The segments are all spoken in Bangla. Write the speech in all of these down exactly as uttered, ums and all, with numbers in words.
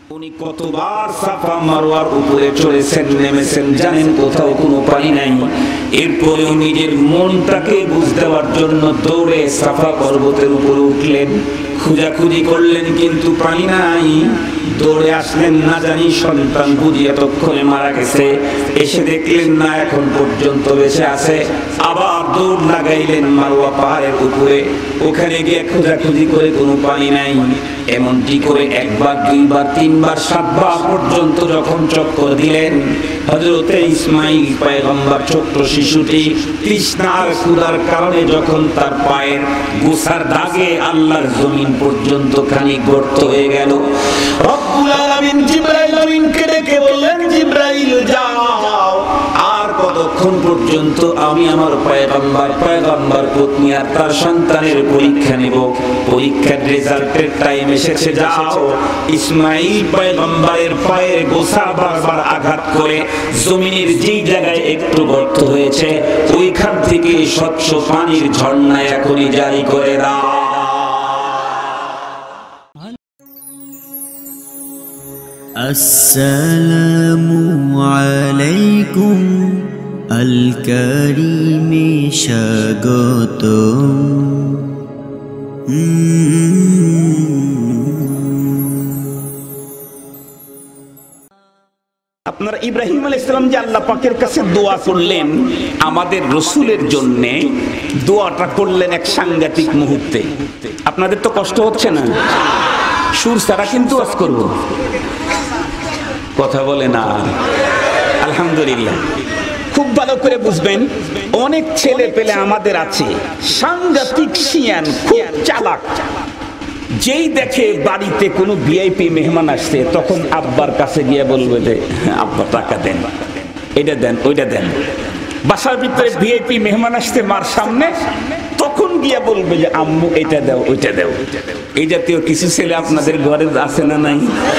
উনি কতবার সাফা মারওয়ার উপরে চড়েছেন, নেমেছেন, জানেন কোথাও কোনো পানি নাই। এরপরেও নিজের মনটাকে বুঝ দেওয়ার জন্য দৌড়ে সাফা পর্বতের উপরে উঠলেন, খোঁজাখুঁজি করলেন, কিন্তু পানি নাই। দৌড়ে আসলেন, না জানি সন্তান বুঝি এতক্ষণে মারা গেছে, এসে দেখলেন না এখন পর্যন্ত বেঁচে আছে। আবার দৌড় লাগাইলেন মারওয়া পাহাড়ের উপরে, ওখানে গিয়ে খোঁজাখুঁজি করে কোনো পানি নাই। এমনটি করে একবার, দুইবার, তিনবার, সাতবার পর্যন্ত যখন চক্কর দিলেন, হযরতে ইসমাঈল পয়গম্বর ছোট্ট শিশুটি তৃষ্ণার ক্ষুধার কারণে যখন তার পায়ের গোছার দাগে আল্লাহর জমিন পর্যন্ত খানিক গর্ত হয়ে গেল, রব্বুল আলামিন জিবরাইল আমিনকে ডেকে বললেন, জিবরাইল যাও, আর কতক্ষণ পর্যন্ত আমি আমার পয়গম্বর পয়গম্বর পত্নী আর তার সন্তানের পরীক্ষা নেব? পরীক্ষার রেজাল্টের টাইম এসেছে, যাও। ইসমাঈল পয়গম্বরের পায়ের গোছা বারবার আঘাত করে জমিনের যেই জায়গায় একটু গর্ত হয়েছে, ওইখান থেকে স্বচ্ছ পানির ঝর্ণা এখনই জারি করে দাও। আসসালামু আলাইকুম আল কারীমে স্বাগতম। আপনারা ইব্রাহিম আলাইহিস সালাম যে আল্লাহ পাকের কাছে দোয়া করলেন, আমাদের রাসূলের জন্য দোয়াটা করলেন এক সাংঘাতিক মুহূর্তে। আপনাদের তো কষ্ট হচ্ছে না? সুর ছাড়া কিন্তু আজ করব, কথা বলে না। আলহামদুলিল্লাহ, খুব ভালো করে বুঝবেন, অনেক ছেলে পেলে আমাদের আছে সাংঘাতিক শিয়ান, খুব চালাক। যেই দেখে বাড়িতে কোনো ভিআইপি মেহমান আসছে, তখন আব্বার কাছে গিয়ে বলবে যে আব্বা টাকা দেন, এটা দেন, ওইটা দেন। বাসার ভিতরে ভিআইপি মেহমান আসছে মার সামনে, তখন গিয়া বলবে যে আম্মু এটা দাও, ওইটা দাও। এই জাতীয় কিছু ছেলে আপনাদের ঘরে আছে না নাই?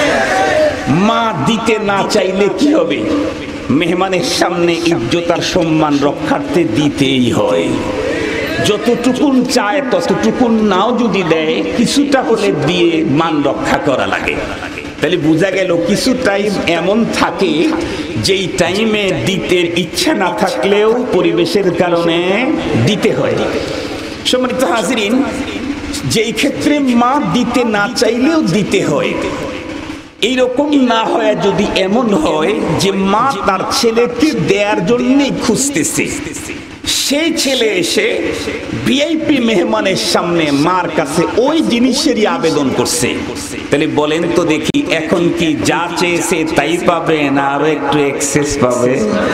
মা দিতে না চাইলে কি হবে? মেহমানের সামনে ইজ্জত আর সম্মান রক্ষার্থে দিতেই হয়। যতটুকুন চায় ততটুকুন নাও যদি দেয়, কিছুটা হলে দিয়ে মান রক্ষা করা লাগে। তাহলে বোঝা গেল কিছু টাইম এমন থাকে যেই টাইমে দিতে ইচ্ছা না থাকলেও পরিবেশের কারণে দিতে হয়। সম্মানিত হাজিরিন, যেই ক্ষেত্রে মা দিতে না চাইলেও দিতে হয়, এইরকম না হয় যদি এমন হয় যে মা তার ছেলেকে দেওয়ার জন্যই খুঁজতেছে, সেই ছেলে এসে ভিআইপি মেহমানের সামনে মার কাছে ওই জিনিসেরই আবেদন করছে, তাহলে বলেন তো দেখি, এখন কি যা চেয়েছে তাই পাবে, না আরো একটু এক্সেস পাবে?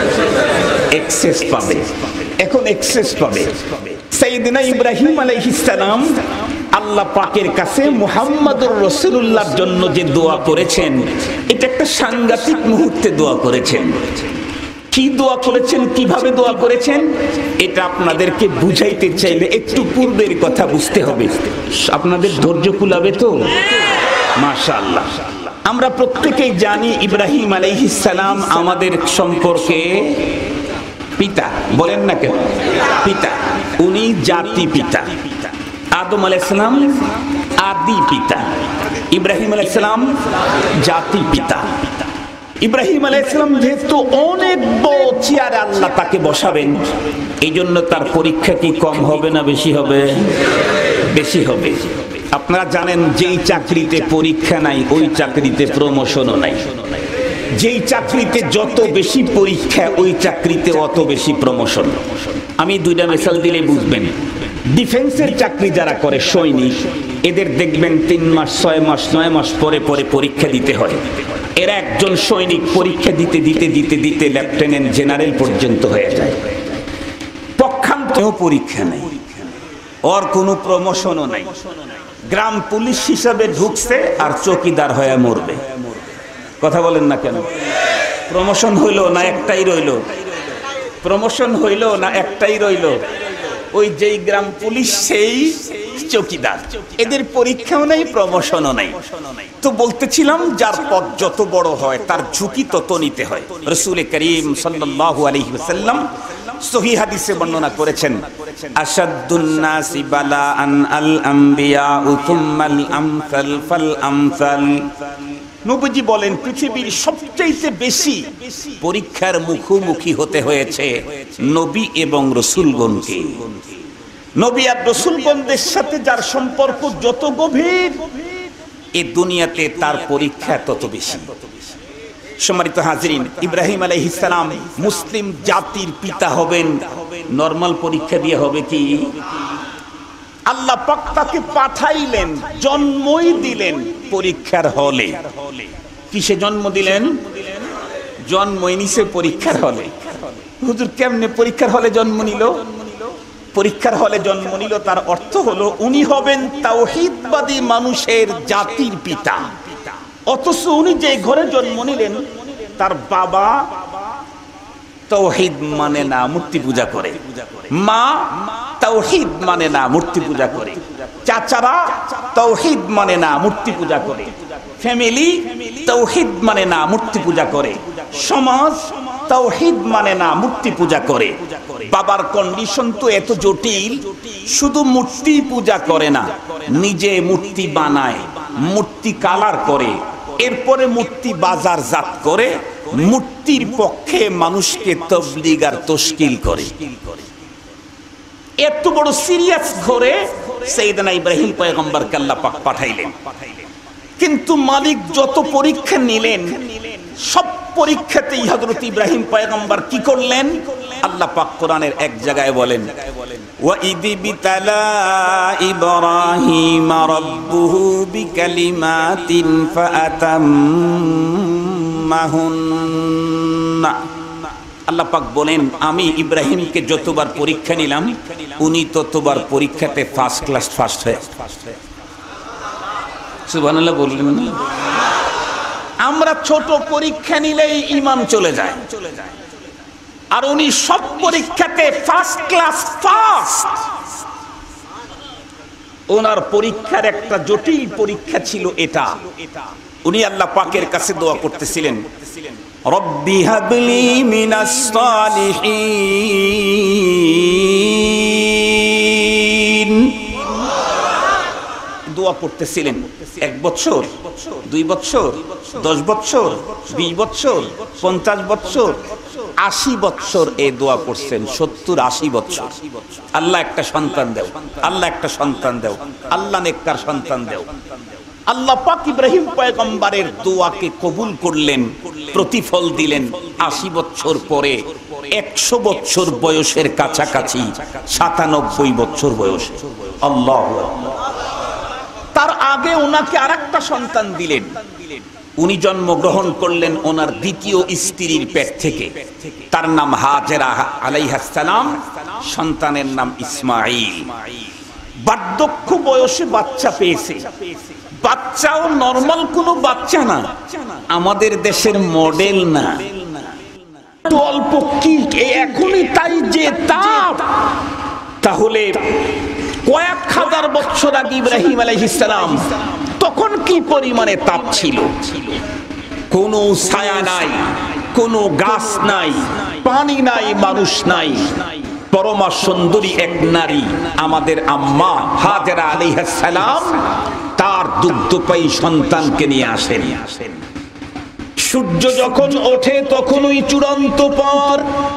এক্সেস পাবে, এখন এক্সেস পাবে। সাইয়েদনা ইব্রাহিম আলাইহিস সালাম আল্লাহ পাকের কাছে মুহাম্মদুর রাসূলুল্লাহর জন্য যে দোয়া করেছেন, এটা একটা সাংঘাতিক মুহূর্তে দোয়া করেছেন। কি দোয়া করেছেন, কিভাবে দোয়া করেছেন, এটা আপনাদেরকে বুঝাইতে চাইলে একটু পূর্বের কথা বুঝতে হবে। আপনাদের ধৈর্য কুলাবে তো? মাশাআল্লাহ। আমরা প্রত্যেকেই জানি ইব্রাহিম আলাইহিস সালাম আমাদের সম্পর্কে পিতা, বলেন না কেন? পিতা, উনি জাতি পিতা। আদম আলাইহিস সালাম আদি পিতা, ইব্রাহিম আলাইহিস সালাম জাতি পিতা। ইব্রাহিম আলাইহিস সালাম যেহেতু অনেক বড় চেয়ারে আল্লাহ তাকে বসাবেন, এই জন্য তার পরীক্ষা কি কম হবে না বেশি হবে? বেশি হবে। আপনারা জানেন, যেই চাকরিতে পরীক্ষা নাই ওই চাকরিতে প্রমোশনও নাই। যেই চাকরিতে যত বেশি পরীক্ষা ওই চাকরিতে অত বেশি প্রমোশন। আমি দুইটা মিসাল দিলে বুঝবেন। ডিফেন্সের চাকরি যারা করে, সৈনিক, এদের দেখবেন তিন মাস, ছয় মাস, নয় মাস পরে পরে পরীক্ষা দিতে হয়। এরা একজন সৈনিক পরীক্ষা দিতে দিতে দিতে দিতে লেফটেন্যান্ট জেনারেল পর্যন্ত হয়ে যায়। পক্ষান্তরেও পরীক্ষা নেই, ওর কোনো প্রমোশনও নাই। গ্রাম পুলিশ হিসাবে ঢুকছে আর চৌকিদার হয়ে মরবে। কথা বলেন না কেন? প্রমোশন হইল না একটাই রইল? প্রমোশন হইল না একটাই রইল? ওই যেই গ্রাম পুলিশ সেই চৌকিদার, এদের পরীক্ষাও নেই, প্রমোশনও নেই। তো বলতেছিলাম, যার পদ যত বড় হয় তার ঝুঁকি তত নিতে হয়। রাসূল করিম সাল্লাল্লাহু আলাইহি ওয়াসাল্লাম সহিহ হাদিসে বর্ণনা করেছেন, আশাদ্দুন নাসি বালাআন আল আমবিয়া সুম্মাল আমসাল ফাল আমসাল। নবীজি বলেন পৃথিবীর সবচেয়ে বেশি পরীক্ষার মুখোমুখি হতে হয়েছে নবী এবং রাসূলগণকে। নবী আর রাসূলগণদের সাথে যার সম্পর্ক যত গভীর, এই দুনিয়াতে তার পরীক্ষা তত বেশি। সম্মানিত হাজিরিন, ইব্রাহিম আলাইহিস সালাম মুসলিম জাতির পিতা হবেন নরমাল পরীক্ষা দিয়ে হবে কি? আল্লাহ পাক তাকে পাঠাইলেন, জন্মই দিলেন পরীক্ষার হলে। কিসে জন্ম দিলেন? জন্মই নিছে পরীক্ষার হলে। হুজুর কেমনে পরীক্ষার হলে জন্ম নিল? পরীক্ষার হলে জন্ম নিল তার অর্থ হলো উনি হবেন তাওহীদবাদী মানুষের জাতির পিতা। অথচ উনি যে ঘরে জন্ম নিলেন তার বাবা তাওহীদ মানে না, মূর্তি পূজা করে। মা তাওহীদ মানে না, মূর্তি পূজা করে। চাচারা তাওহীদ মানে না, মূর্তি পূজা করে। ফ্যামিলি তাওহীদ মানে না, মূর্তি পূজা করে। সমাজ তাওহীদ মানে না, মূর্তি পূজা করে। বাবার কন্ডিশন তো এত জটিল, শুধু মূর্তি পূজা করে না, নিজে মূর্তি বানায়, মূর্তি কালার করে, এরপরে মূর্তি বাজারজাত করে, মূর্তির পক্ষে মানুষকে তাবলীগ আর তাশকিল করে। এত বড় সিরিয়াস ঘরে সাইয়েদনা ইব্রাহিম পয়গম্বরকে আল্লাহ পাক পাঠাইলেন। কিন্তু মালিক যত পরীক্ষা নিলেন, সব পরীক্ষাতেই হযরত ইব্রাহিম পয়গম্বর কি করলেন? আল্লাহ পাক কোরআনের এক জায়গায় বলেন, ওয়া ইদি বিতালা ইব্রাহিম রাব্বুহু বিকালিমাতিন ফাআতাম্মাহুন্না। আল্লাহ পাক বলেন, আমি ইব্রাহিমকে যতবার পরীক্ষা নিলাম উনি ততবার পরীক্ষাতে ফার্স্ট ক্লাস ফার্স্ট হয়ে। সুবহানাল্লাহ বললেন না? আমরা ছোট পরীক্ষা নিলেই ঈমান চলে যায়, আর উনি সব পরীক্ষাতে ফার্স্ট ক্লাস ফার্স্ট। ওনার পরীক্ষার একটা জটিল পরীক্ষা ছিল এটা। উনি আল্লাহ পাকের কাছে দোয়া করতেছিলেন, রব্বি হাবলি মিনাস সালিহিন। দোয়া করতেছিলেন এক বছর, দুই বছর, দশ বছর, বিশ বছর, পঞ্চাশ বছর, আশি বছর এই দোয়া করছেন, সত্তর আশি বছর। আল্লাহ একটা সন্তান দেও, আল্লাহ একটা সন্তান দেও, আল্লাহ নেককার সন্তান দেও। আল্লাহ পাক ইব্রাহিম পয়গম্বরের দোয়াকে কবুল করলেন, প্রতিফল দিলেন। আশি বছর পরে একশো বছর বয়সের কাছাকাছি, সাতানব্বই বছর বয়সে। আল্লাহু আকবার। তার আগে ওনাকে আরেকটা সন্তান দিলেন। উনি জন্মগ্রহণ করলেন ওনার দ্বিতীয় স্ত্রীর পেট থেকে। তার নাম হাজেরা আলাইহিস সালাম, সন্তানের নাম ইসমাঈল। বার্ধক্য বয়সে বাচ্চা পেয়েছে। বাচ্চাও নরমাল কোনো বাচ্চা না, আমাদের দেশের মডেল না, অল্প কি এখনই তাই যে তাপ। তাহলে কয়েক হাজার বছর আগে ইব্রাহিম আলাইহিস সালাম তখন কি পরিমাণে তাপ ছিল? কোনো ছায়া নাই, কোনো গাছ নাই, পানি নাই, মানুষ নাই। পরমা সুন্দরী এক নারী আমাদের আম্মা হাজেরা আলাইহিস সালাম তার দুগ্ধপায়ী সন্তানকে নিয়ে আসেন। সূর্য যখন ওঠে তখনই চূড়ান্ত পর।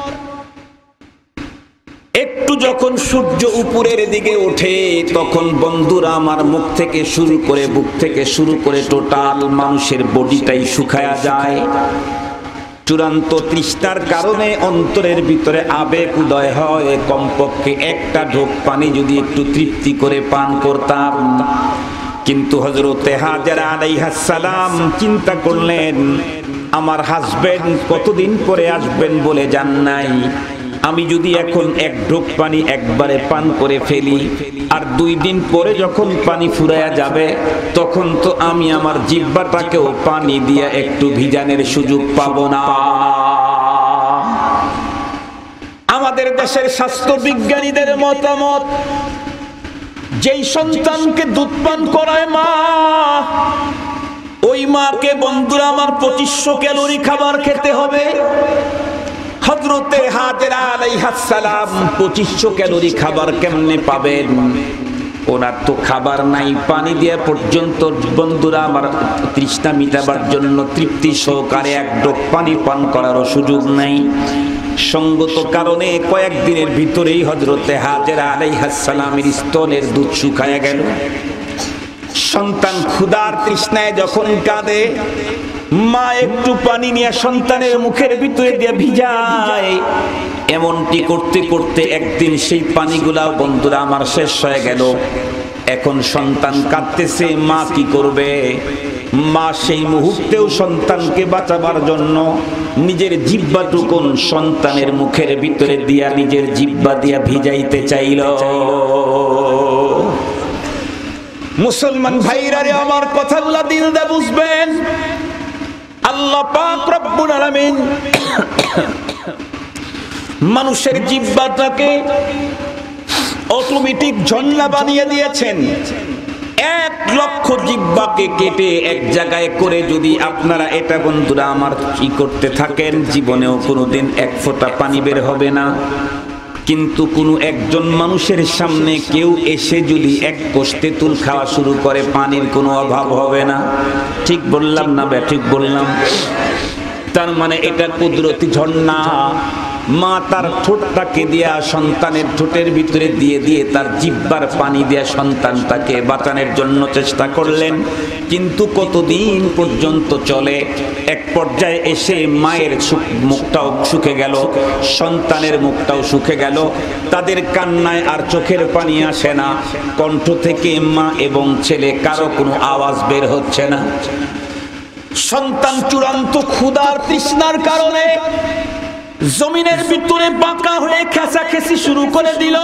একটু যখন সূর্য উপরের দিকে ওঠে তখন বন্ধুরা আমার মুখ থেকে শুরু করে বুক থেকে শুরু করে টোটাল মানুষের বডিটাই শুকায়া যায়। চূড়ান্ত তৃষ্ণার কারণে অন্তরের ভিতরে আবেগ উদয় হয়, কমপক্ষে একটা ঢোক পানি যদি একটু তৃপ্তি করে পান করতাম। কিন্তু হযরতে হাজেরা আলাইহিস সালাম চিন্তা করলেন, আমার হাজবেন্ড কতদিন পরে আসবেন বলে জান নাই। আমি যদি এখন এক ঢোক পানি একবারে পান করে ফেলি, আর দুই দিন পরে যখন পানি ফুরায়া যাবে তখন তো আমি আমার জিহ্বাটাকেও পানি দিয়ে একটু ভিজানোর সুযোগ পাবো না। আমাদের দেশের স্বাস্থ্য বিজ্ঞানীদের মতামত, যেই সন্তানকে দুধ পান করায় মা, ওই মাকে বন্ধুরা আমার পঁচিশশো ক্যালোরি খাবার খেতে হবে। হযরতে হাজেরা আলাইহিস সালাম পঁচিশশো ক্যালোরি খাবার কেমনে পাবেন? ওনার তো খাবার নাই, পানি দেওয়া পর্যন্ত বন্ধুরা আমার তৃষ্ণা মিটাবার জন্য তৃপ্তি সহকারে এক ডোক পানি পান করারও সুযোগ নাই। সঙ্গত কারণে কয়েকদিনের ভিতরেই হযরতে হাজেরা আলাইহিস সালামের স্তনের দুধ শুকায়া গেল। সন্তান ক্ষুধার তৃষ্ণায় যখন কাঁদে, মা একটু পানি নিয়ে সন্তানের মুখের ভিতরে দিয়ে ভিজায়। এমনটি করতে করতে একদিন সেই পানিগুলা বন্ধুরা আমার শেষ হয়ে গেল। এখন সন্তান কাঁদতেছে, মা কি করবে? মা সেই মুহূর্তেও সন্তানকে বাঁচাবার জন্য নিজের জিহ্বাটুকুন সন্তানের মুখের ভিতরে দিয়া নিজের জিহ্বা দিয়া ভিজাইতে চাইল। মুসলমান ভাইরা রে, আমার কথাগুলা দিল দা বুঝবেন। আল্লাহ পাক রব্বুল আলামিন মানুষের জিহ্বাটাকে অটোমেটিক ঝর্ণা বানিয়ে দিয়েছেন। এক লক্ষ জিহ্বাকে কেটে এক জায়গায় করে যদি আপনারা এটা বন্ধুরা আমার কি করতে থাকেন, জীবনেও কোনোদিন এক ফোঁটা পানি বের হবে না। কিন্তু কোনো একজন মানুষের সামনে কেউ এসে যদি এক কোষ্ঠে তুল খাওয়া শুরু করে, পানির কোনো অভাব হবে না। ঠিক বললাম না বে ঠিক বললাম? তার মানে এটা কুদরতি ঝর্ণা। মা তার ঠোঁটটাকে দিয়া সন্তানের ঠোঁটের ভিতরে দিয়ে দিয়ে তার জিহ্বার পানি দিয়া সন্তানটাকে বাঁচানোর জন্য চেষ্টা করলেন। কিন্তু কতদিন পর্যন্ত চলে, এক পর্যায়ে এসে মায়ের মুখটাও শুকে গেল, সন্তানের মুখটাও শুকে গেল। তাদের কান্নায় আর চোখের পানি আসে না, কণ্ঠ থেকে মা এবং ছেলে কারো কোনো আওয়াজ বের হচ্ছে না। সন্তান চূড়ান্ত ক্ষুধার তৃষ্ণার কারণে জমিনের ভিতরে বাঁকা হয়ে খেসাখেসি শুরু করে দিল।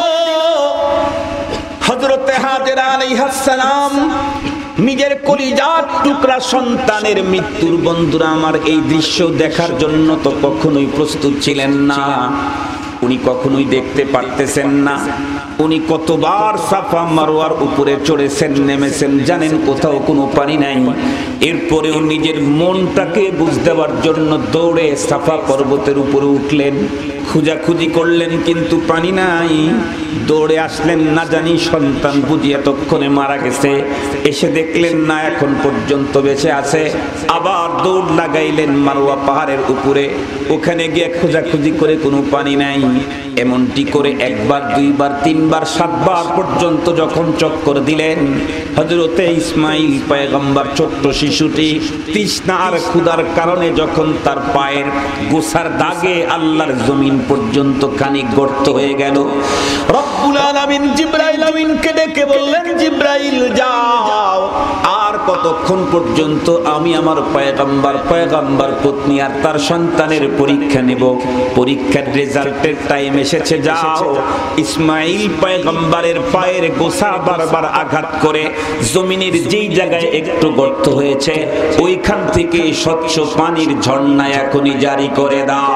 হযরতে হাজেরা আলাইহিস সালাম নিজের কলিজার টুকরা সন্তানের মৃত্যুর বন্ধুরা আমার এই দৃশ্য দেখার জন্য তো কখনোই প্রস্তুত ছিলেন না। উনি কখনোই দেখতে পারতেছেন না। উনি কতবার সাফা মারওয়ার উপরে চড়েছেন, নেমেছেন, জানেন কোথাও কোনো পানি নাই। এরপরেও নিজের মনটাকে বুঝ দেওয়ার জন্য দৌড়ে সাফা পর্বতের উপরে উঠলেন, খুঁজাখুঁজি করলেন, কিন্তু পানি নাই। দৌড়ে আসলেন, না জানি সন্তান বুঝি এতক্ষণে মারা গেছে। এসে দেখলেন না, এখন পর্যন্ত বেঁচে আছে। আবার দৌড় লাগাইলেন মারওয়া পাহাড়ের উপরে, ওখানে গিয়ে খোঁজাখুঁজি করে কোনো পানি নাই। এমনটি করে একবার, দুইবার, তিনবার, সাতবার পর্যন্ত যখন চক্কর দিলেন, হযরতে ইসমাইল পয়গম্বর ছোট্ট শিশুটি তৃষ্ণা আর ক্ষুধার কারণে যখন তার পায়ের গোছার দাগে আল্লাহর জমিন পর্যন্ত খানিক গর্ত হয়ে গেল, রব্বুল আলামিন জিবরাইল আমিনকে ডেকে বললেন, জিবরাইল যাও, আর কতক্ষণ পর্যন্ত আমি আমার পয়গম্বর পয়গম্বর পত্নী আর তার সন্তানের পরীক্ষা নেব? পরীক্ষার রেজাল্টের টাইম এসেছে, যাও। ইসমাইল পয়গম্বরের পায়ের গোছা বারবার আঘাত করে জমিনের যেই জায়গায় একটু গর্ত হয়েছে ওইখান থেকে স্বচ্ছ পানির ঝর্ণা এখনই জারি করে দাও।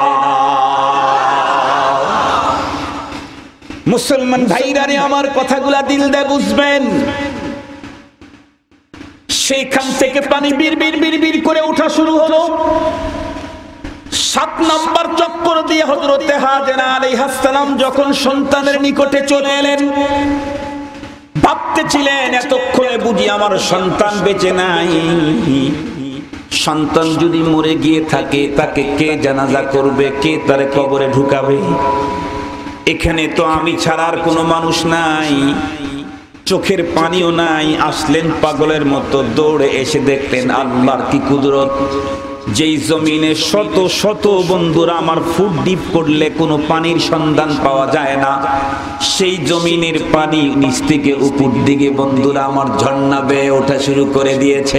মুসলমান ভাইরা রে, আমার কথাগুলা দিল দিয়ে বুঝবেন। সেইখান থেকে পানি বীর বীর বীর বীর করে ওঠা শুরু হলো। সাত নম্বর চক্কর দিয়ে হযরতে হাজেরা আলাইহিস সালাম যখন সন্তানের নিকটে চলে এলেন, ভাবতেছিলেন এতক্ষণে বুঝি আমার সন্তান বেঁচে নাই। সন্তান যদি মরে গিয়ে থাকে, তাকে কে জানাজা করবে, কে তার কবরে ঢুকাবে? এখানে তো আমি ছাড়ার কোনো মানুষ নাই, চোখের পানিও নাই। আসলেন পাগলের মতো, দৌড়ে এসে দেখলেন আল্লাহর কি কুদরত। যেই জমিনে শত শত বন্ধুরা আমার ফুট ডিপ করলে কোনো পানির সন্ধান পাওয়া যায় না, সেই জমিনের পানি নিচ থেকে উপর দিকে বন্ধুরা আমার ঝর্ণা বেয়ে ওঠা শুরু করে দিয়েছে।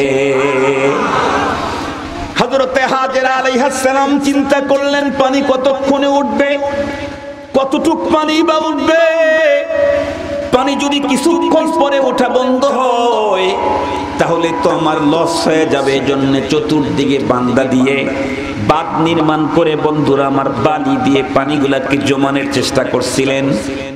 হযরতে হাজেরা আলাইহিস সালাম চিন্তা করলেন, পানি কতক্ষণে উঠবে, কতটুক পানি বা উঠবে? পানি যদি কিছুক্ষণ পরে ওঠা বন্ধ হয় তাহলে তো আমার লস হয়ে যাবে। এজন্য চতুর্দিকে বান্দা দিয়ে বাঁধ নির্মাণ করে বন্ধুরা আমার বালি দিয়ে পানিগুলাকে জমানোর চেষ্টা করছিলেন।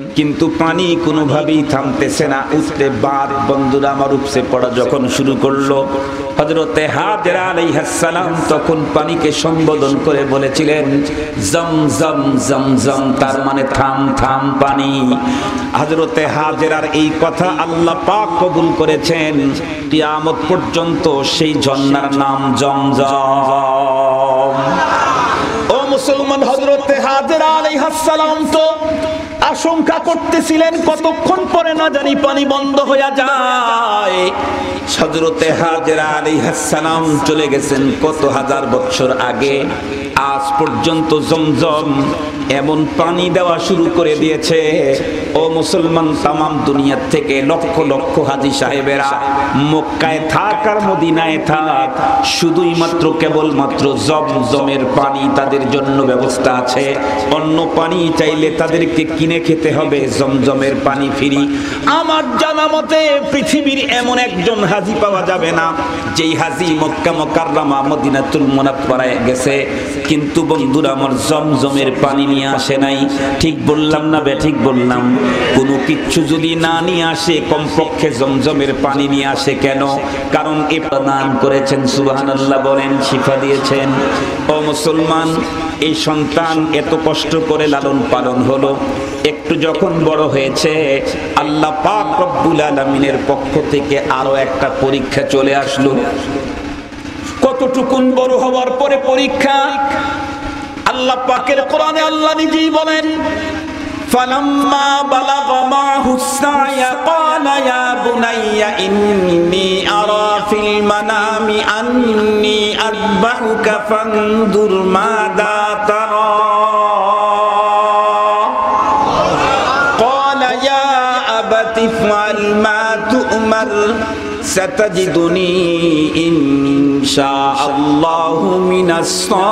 কিন্তু পানি কোনোভাবেই থামতেছে না, উঠতে বাদ বন্ধুরা আমার উপসে পড়া যখন শুরু করলো, হযরতে হাজেরা আলাইহিস সালাম তখন পানিকে সম্বোধন করে বলেছিলেন জমজম জমজম, তার মানে থাম থাম পানি। হযরতে হাজেরার এই কথা আল্লাহ পাক কবুল করেছেন, কিয়ামত পর্যন্ত সেই ঝর্ণার নাম জমজম। ও মুসলমান, হযরতে হাজেরা আলাইহিস সালাম তো আশঙ্কা করতেছিলেন কতক্ষণ পরে না জানি পানি বন্ধ হয়ে যায়। হযরতে হাজেরা আলাইহিস সালাম চলে গেছেন কত হাজার বছর আগে, আজ পর্যন্ত জমজম এমন পানি দেওয়া শুরু করে দিয়েছে। ও মুসলমান, তামাম দুনিয়া থেকে লক্ষ লক্ষ হাজী সাহেবেরা মক্কায় থাক আর মদিনায় থাক, শুধুই মাত্র কেবলমাত্র জমজমের পানি তাদের জন্য ব্যবস্থা আছে। অন্য পানি চাইলে তাদেরকে কিনে খেতে হবে, জমজমের পানি ফ্রি। আমার জানা মতে পৃথিবীর এমন একজন হাজী পাওয়া যাবে না যেই হাজী মক্কা মুকাররমা মদিনাতুল মুনাওয়ারায় গেছে কিন্তু বন্ধুরা আমার জমজমের পানি নিয়ে আসে নাই। ঠিক বললাম না বে ঠিক বললাম? কোনো কিচ্ছু যদি না নিয়ে আসে, কমপক্ষে জমজমের পানি নিয়ে আসে। কেন? কারণ এ প্রদান করেছেন, সুবহানাল্লাহ বলেন, শিফা দিয়েছেন। ও মুসলমান, এই সন্তান এত কষ্ট করে লালন পালন হলো, একটু যখন বড় হয়েছে আল্লাহ পাক রব্বুল আলামিনের পক্ষ থেকে আরো একটা পরীক্ষা চলে আসলো। কতটুকুন বড় হওয়ার পরে পরীক্ষা? আল্লাহ পাকের কোরআনে আল্লাহ নিজেই বলেন, ফালাম্মা বালাগা মাহুস সায়া ক্বালা ইয়া বুনাইয়া ইন্নী আরা ফিল মানামি আন্নী আযবাহুকা ফানদুর মাযা তারা ক্বালা ইয়া আবাতি ইফআল মা তু'মার সাতাজিদুনি ইনশাআল্লাহু মিনাস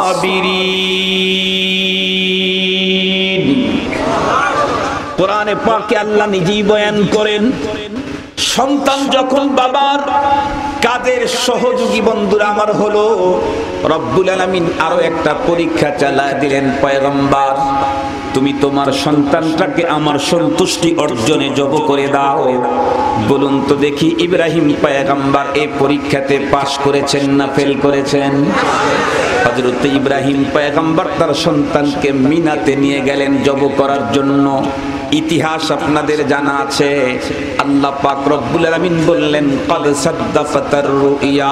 সাবিরিন। কোরআনে পাকে আল্লাহ নিজেই বয়ান করেন, সন্তান যখন বাবার কাজের সহযোগী বন্ধুরা আমার হলো, রব্বুল আলামিন আরো একটা পরীক্ষা চালায় দিলেন। পয়গম্বর, তুমি তোমার সন্তানটাকে আমার সন্তুষ্টি অর্জনে জব করে দাও। বলুন তো দেখি, ইব্রাহিম পয়গম্বর এই পরীক্ষাতে পাশ করেছেন না ফেল করেছেন? হযরত ইব্রাহিম পয়গম্বর তার সন্তানকে মিনাতে নিয়ে গেলেন জব করার জন্য। ইতিহাস আপনাদের জানা আছে। আল্লাহ পাক রব্বুল আলামিন বললেন, ক্বাদ সাদ্দাকাতার রুইয়া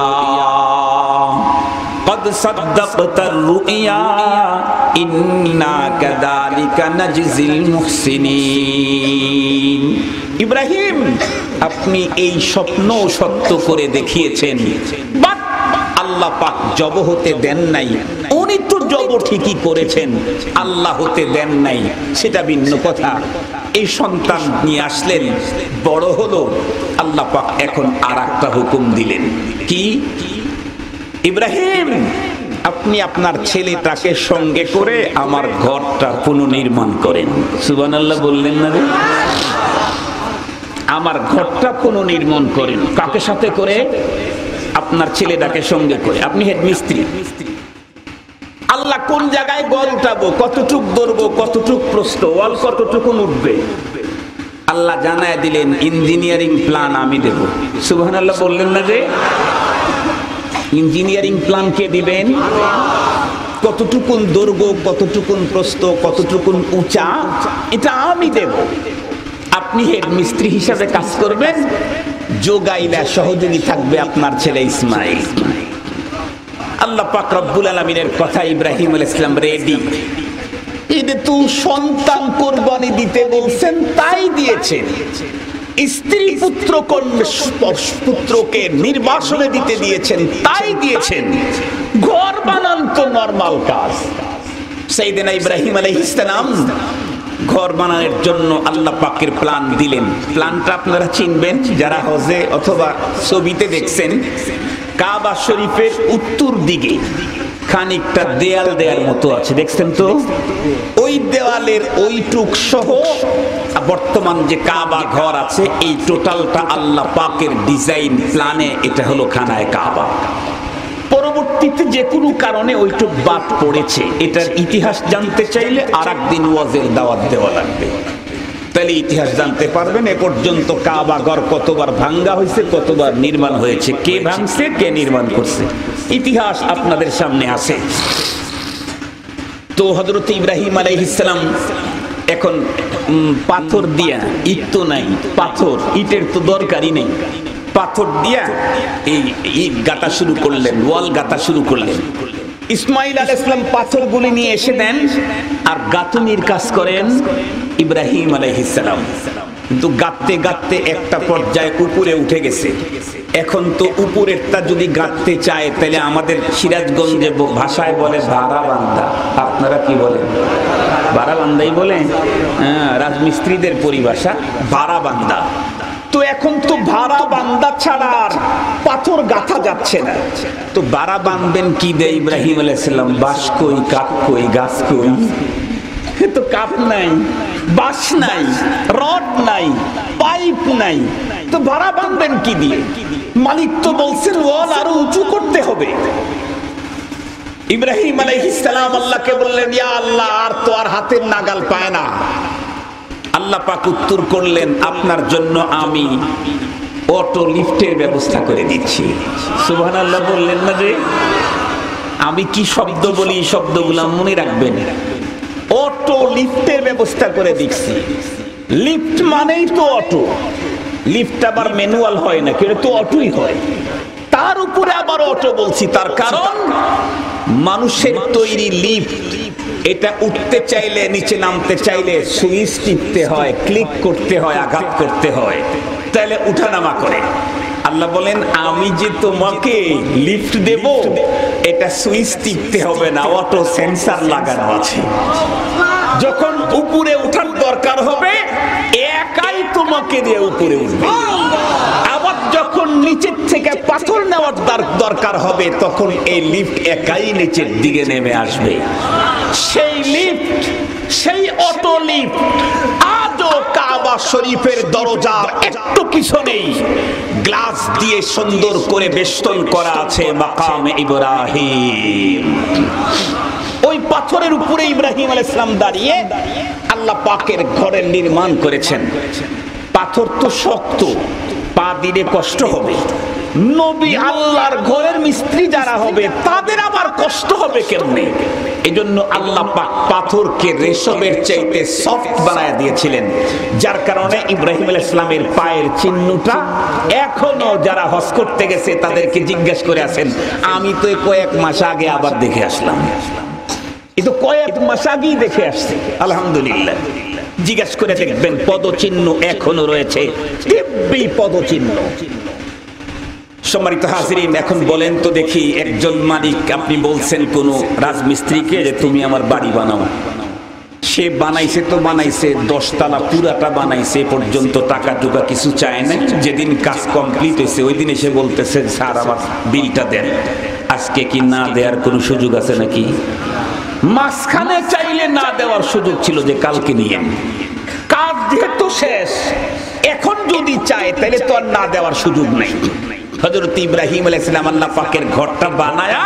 ক্বাদ সাদ্দাকাতার রুইয়া ইন্না কাযালিকা নাজজিল মুহসিনিন। ইব্রাহিম, আপনি এই স্বপ্ন সত্য করে দেখিয়েছেন, বাট আল্লাহ পাক জব হতে দেন নাই। উনি তো জব ঠিকই করেছেন, আল্লাহ হতে দেন নাই, সেটা ভিন্ন কথা। এই সন্তান নিয়ে আসলেন, বড় হলো, আল্লাহ পাক এখন আর একটা হুকুম দিলেন। কি? ইব্রাহিম, আপনি আপনার ছেলেটাকে সঙ্গে করে আমার ঘরটা পুনর্নির্মাণ করেন। সুবহানাল্লাহ বললেন না রে? আমার ঘরটা পুনর্নির্মাণ করেন। কাকে সাথে করে? আপনার ছেলেটাকে সঙ্গে করে। আপনি হেড মিস্ত্রি। আল্লাহ কোন জায়গায় গড় উঠাবো, কতটুক ধরবো, কতটুক প্রস্থ, ওয়াল কতটুকু উঠবে, আল্লাহ জানায় দিলেন, ইঞ্জিনিয়ারিং প্ল্যান আমি দেব। সুবহানাল্লাহ বললেন না যে? ইঞ্জিনিয়ারিং প্ল্যান কে দিবেন? কতটুকুন দৈর্ঘ্য, কতটুকুন প্রস্থ, কতটুকুন উঁচা, এটা আমি দেব। আপনি হেড মিস্ত্রি হিসাবে কাজ করবেন, যোগাইলা সহযোগী থাকবে আপনার ছেলে ইসমাইল। আল্লাহ পাক রব্বুল আলামিনের কথা, ইব্রাহিম আলাইহিস সালাম রেডি। ঈদে তো সন্তান কুরবানি দিতে বলছেন, তাই দিয়েছেন। স্ত্রী পুত্র পুত্রকে নির্বাসনে দিতে দিয়েছেন, তাই দিয়েছেন। ঘর বানান তো নরমাল কাজ। সাইয়েদনা ইব্রাহিম আলাইহিস সালাম ঘর বানানোর জন্য আল্লাহ পাকের প্ল্যান দিলেন। প্ল্যানটা আপনারা চিনবেন যারা হজে অথবা ছবিতে দেখছেন। কাবা শরীফের উত্তর দিকে খানিকটা দেয়াল দেয়ার মতো আছে, দেখছেন তো? ওই দেওয়ালের ওইটুক সহ বর্তমান যে কাবা ঘর আছে, এই টোটালটা আল্লাহ পাকের ডিজাইন প্ল্যানে, এটা হলো খানায় কাবা। পরবর্তীতে যে কোনো কারণে ওইটুক বাদ পড়েছে, এটার ইতিহাস জানতে চাইলে আর একদিন ওয়াজের দাওয়াত দেওয়া লাগবে। তাহলে ইতিহাস জানতে পারবেন এ পর্যন্ত কাবা ঘর কতবার ভাঙ্গা হয়েছে, কতবার নির্মাণ হয়েছে, কে ভাঙছে, কে নির্মাণ করছে, ইতিহাস আপনাদের সামনে আছে। তো হযরত ইব্রাহিম আলাইহিস সালাম এখন পাথর দিয়া, ইট তো নাই, পাথর, ইটের তো দরকারই নেই, পাথর দিয়া এই ইট গাঁথা শুরু করলেন, ওয়াল গাঁথা শুরু করলেন। ইসমাইল আলাইহিস সালাম পাথরগুলি নিয়ে এসে দেন আর গাঁথুনির কাজ করেন ইব্রাহিম আলাইহিস সালাম। কিন্তু গাঁথতে গাঁথতে একটা পর্যায়ে উপরে উঠে গেছে। এখন তো উপরেরটা যদি গাঁথতে চায় তাহলে আমাদের সিরাজগঞ্জে ভাষায় বলে বারাবান্দা, আপনারা কি বলেন? বারাবান্দাই বলে, হ্যাঁ, রাজমিস্ত্রিদের পরিভাষা বারাবান্দা। তো এখন তো ভাড়া বান্দা ছাড়া আর পাথর গাঁথা যাচ্ছে না, তো ভাড়া বাঁধবেন কি দিয়ে ইব্রাহিম আলাইহিস সালাম? বাঁশ কই, কাঠ কই, গাছ কই? তো কাঠ নাই, বাঁশ নাই, রড নাই, পাইপ নাই, তো ভাড়া বাঁধবেন কি দিয়ে? মালিক তো বলছেন ওয়াল আরো উঁচু করতে হবে। ইব্রাহিম আলাইহিস সালাম আল্লাহকে বললেন, ইয়া আল্লাহ, আর তো আর হাতের নাগাল পায় না। আল্লাহ পাক উত্তর করলেন, আপনার জন্য আমি অটো লিফটের ব্যবস্থা করে দিচ্ছি। সুবহানাল্লাহ বললেন না যে? আমি কি শব্দ বলি, শব্দগুলো মনে রাখবেন। অটো লিফটের ব্যবস্থা করে দিচ্ছি। লিফট মানেই তো অটো, লিফট আবার ম্যানুয়াল হয় না, কিন্তু তো অটোই হয়। তার উপরে আবার অটো বলছি, তার কারণ মানুষের তৈরি লিফট, এটা উঠতে চাইলে, নিচে নামতে চাইলে সুইচ টিপতে হয়, ক্লিক করতে হয়, আঘাত করতে হয়, তাহলে উঠানামা করে। আল্লাহ বলেন, আমি যে তোমাকে লিফট দেব, এটা সুইচ টিপতে হবে না, অটো সেন্সর লাগানো আছে। যখন উপরে উঠার দরকার হবে, একাই তোমাকে দিয়ে উপরে উঠবে। আবার যখন নিচের থেকে পাথর নেওয়ার দরকার হবে, তখন এই লিফট একাই নিচের দিকে নেমে আসবে। সেই লিফট, সেই অটো লিফট আজও কাবা শরীফের দরজার একটু কিছু নেই, গ্লাস দিয়ে সুন্দর করে বেষ্টন করা আছে মাকামে ইব্রাহিম। ওই পাথরের উপরে ইব্রাহিম আলাইহিস সালাম দাঁড়িয়ে আল্লাহ পাকের ঘরের নির্মাণ করেছেন। পাথর তো শক্ত, পা দিলে কষ্ট হবে। নবী আল্লাহর ঘরের মিস্ত্রি যারা হবে তাদের আবার কষ্ট হবে কেমনে? এজন্য আল্লাহ পাক পাথরকে রেশমের চাইতে সফট বানায় দিয়েছিলেন, যার কারণে ইব্রাহিম আলাইহিস সালামের পায়ের চিহ্নটা এখনো যারা হজ করতে গেছে তাদেরকে জিজ্ঞেস করে আছেন, আমি তো কয়েক মাস আগে আবার দেখে আসলাম। এই তো কয়েক মাস আগেই দেখে আসছে, আলহামদুলিল্লাহ। জিজ্ঞেস করে দেখবেন, পদচিহ্ন এখনো রয়েছে, দিব্যি পদচিহ্ন। সম্মানিত হাজিরিন, এখন বলেন তো দেখি, একজন মালিক, আপনি বলছেন কোন রাজমিস্ত্রিকে যে তুমি আমার বাড়ি বানাও, সে বানাইছে তো বানাইছে, দশতলা পুরাটা বানাইছে, পর্যন্ত টাকা টুকা কিছু চায় না। যেদিন কাজ কমপ্লিট হয়েছে ওই দিন এসে বলতেছে, স্যার আমার বিলটা দেন। আজকে কি না দেওয়ার কোনো সুযোগ আছে নাকি? মাঝখানে চাইলে না দেওয়ার সুযোগ ছিল যে কালকে নিয়ে, কাজ যেহেতু শেষ, এখন যদি চায় তাহলে তো আর না দেওয়ার সুযোগ নাই। হযরত ইব্রাহিম আলাইহিস সালাম আল্লাহ পাকের ঘরটা বানায়া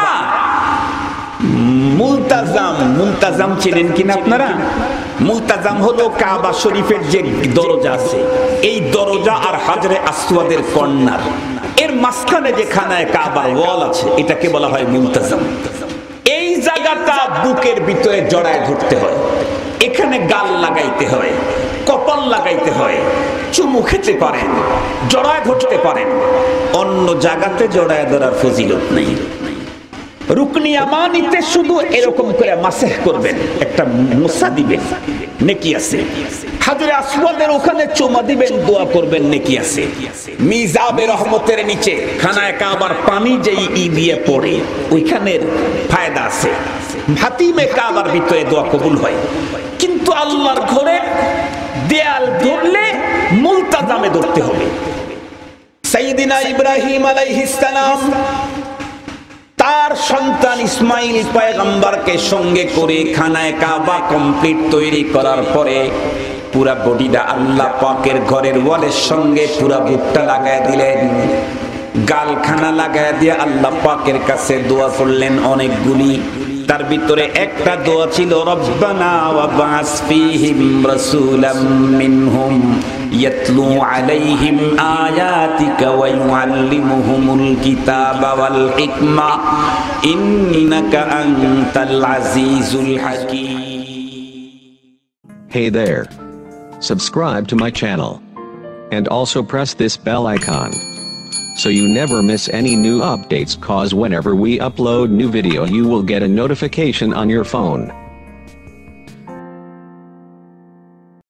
মুলতাজাম, মুলতাজাম চেনেন কিনা আপনারা? মুলতাজাম হলো কাবা শরীফের যে দরজা আছে, এই দরজা আর হাজরে আসওয়াদের কর্নার, এর মাঝখানে যে খানায় কাবার ওয়াল আছে, এটাকে বলা হয় মুলতাজাম। এই জায়গাটা বুকের ভিতরে জড়ায় ধরতে হয়, এখানে গাল লাগাইতে হয়, কপাল লাগাইতে হয়, চুমু খেতে পারেন, জড়ায় ধরতে পারেন। অন্য জায়গাতে জড়ায় ধরার ফজিলত নেই। রুকনি ইয়ামানিতে শুধু এরকম করে মাসেহ করবেন, একটা মুসা দিবেন, নেকি আছে। হাজরে আসওয়াদের ওখানে চুমা দিবেন, দোয়া করবেন, নেকি আছে। মিজাবে রহমতের নিচে খানায়ে কাবার পানি যেই ই দিয়ে পড়ে, ওইখানের ফায়দা আছে। হাতিমে কাবার ভিতরে দোয়া কবুল হয়। কিন্তু আল্লাহর ঘরের দেয়াল ধরলে মুলতাজামে ধরতে হবে। সাইয়্যিদিনা ইব্রাহিম আলাইহিস সালাম তার সন্তান ইসমাইল পয়গম্বরকে সঙ্গে করে খানায়ে কাবা কমপ্লিট তৈরি করার পরে পুরা বডিটা আল্লাহ পাকের ঘরের ওয়ালের সঙ্গে পুরা বুকটা লাগায় দিলেন, গালখানা লাগায় দিয়ে আল্লাহ পাকের কাছে দোয়া করলেন অনেকগুলি। তার ভিতরে একটা দোয়া ছিল রব্বানা ওয়াবআস ফীহিম রাসূলাম মিনহুম ইয়াতলু আলাইহিম আয়াতিকা ওয়া ইউআল্লিমুহুমুল কিতাবা ওয়াল হিকমা ইন্নাকা আনতাল Azizul হাকীম. Hey there. Subscribe to my channel. And also press this bell icon. So you never miss any new updates, cause whenever we upload new video you will get a notification on your phone.